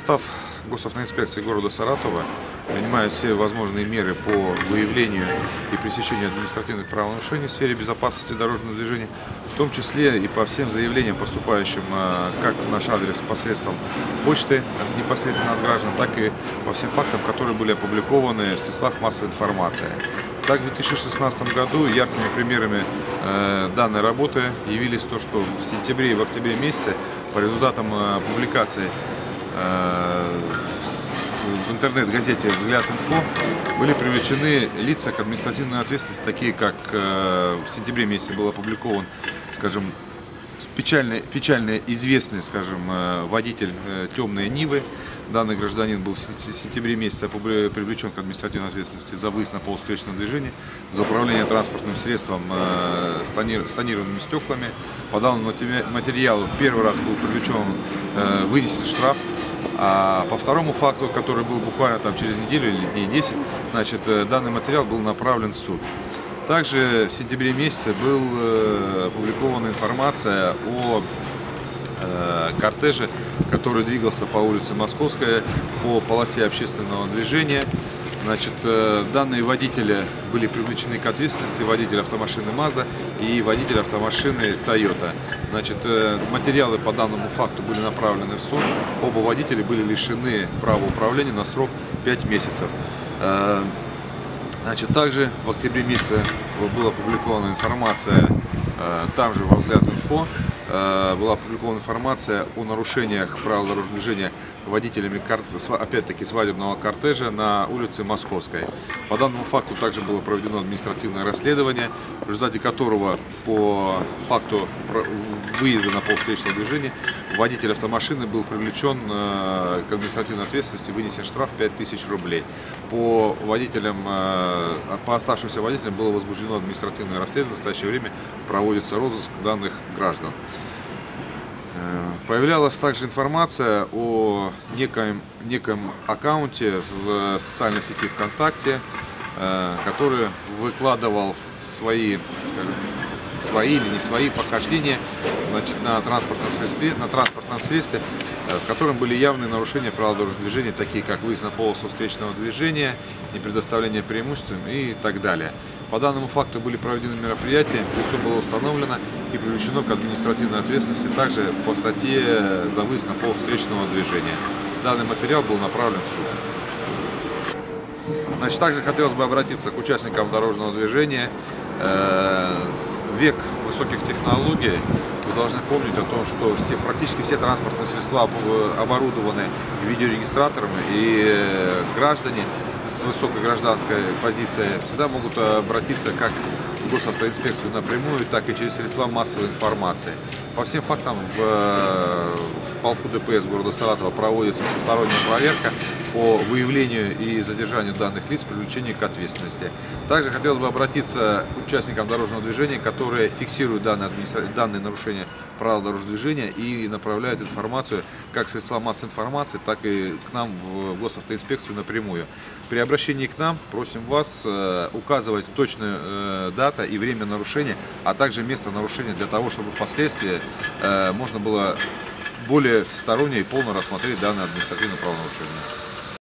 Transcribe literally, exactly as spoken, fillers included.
Состав госавтоинспекции города Саратова принимает все возможные меры по выявлению и пресечению административных правонарушений в сфере безопасности дорожного движения, в том числе и по всем заявлениям, поступающим как в наш адрес посредством почты непосредственно от граждан, так и по всем фактам, которые были опубликованы в средствах массовой информации. Так, в две тысячи шестнадцатом году яркими примерами э, данной работы явились то, что в сентябре и в октябре месяце по результатам э, публикации э, с, в интернет-газете «Взгляд.Инфо» были привлечены лица к административной ответственности, такие как э, в сентябре месяце был опубликован, скажем, печально, печально известный, скажем, э, водитель э, темной Нивы. Данный гражданин был в сентябре месяце привлечен к административной ответственности за выезд на полувстречном движении, за управление транспортным средством э, с тонированными стеклами. По данному материалу первый раз был привлечен, э, вынесен штраф, а по второму факту, который был буквально там через неделю или дней десять, значит, э, данный материал был направлен в суд. Также в сентябре месяце была э, опубликована информация о э, кортеже, который двигался по улице Московская по полосе общественного движения. Значит, данные водители были привлечены к ответственности: водитель автомашины Mazda и водитель автомашины Toyota. Значит, материалы по данному факту были направлены в суд. Оба водителя были лишены права управления на срок пять месяцев. Значит, также в октябре месяце была опубликована информация, там же во «Взгляд.Инфо», была опубликована информация о нарушениях правил дорожного движения водителями, опять-таки, свадебного кортежа на улице Московской. По данному факту также было проведено административное расследование, в результате которого по факту выезда на полувстречного движения водитель автомашины был привлечен к административной ответственности, вынесен штраф пять тысяч рублей. По водителям, по оставшимся водителям было возбуждено административное расследование. В настоящее время проводится розыск данных граждан. Появлялась также информация о неком, неком аккаунте в социальной сети ВКонтакте, который выкладывал свои, скажем, свои или не свои похождения, значит, на транспортном средстве, на транспортном средстве, в котором были явные нарушения правил дорожного движения, такие как выезд на полосу встречного движения, непредоставление преимуществ и так далее. По данному факту были проведены мероприятия, лицо было установлено и привлечено к административной ответственности также по статье за выезд на полосу встречного движения. Данный материал был направлен в суд. Значит, также хотелось бы обратиться к участникам дорожного движения. В век высоких технологий вы должны помнить о том, что все, практически все транспортные средства оборудованы видеорегистраторами, и граждане с высокой гражданской позицией всегда могут обратиться как в госавтоинспекцию напрямую, так и через средства массовой информации. По всем фактам в, в полку ДПС города Саратова проводится всесторонняя проверка по выявлению и задержанию данных лиц, привлечению к ответственности. Также хотелось бы обратиться к участникам дорожного движения, которые фиксируют данные, администра... данные нарушения правил дорожного движения и направляют информацию как в средства массовой информации, так и к нам в госавтоинспекцию напрямую. При обращении к нам просим вас э, указывать точную э, дату и время нарушения, а также место нарушения, для того, чтобы впоследствии э, можно было более всесторонне и полно рассмотреть данное административное правонарушение.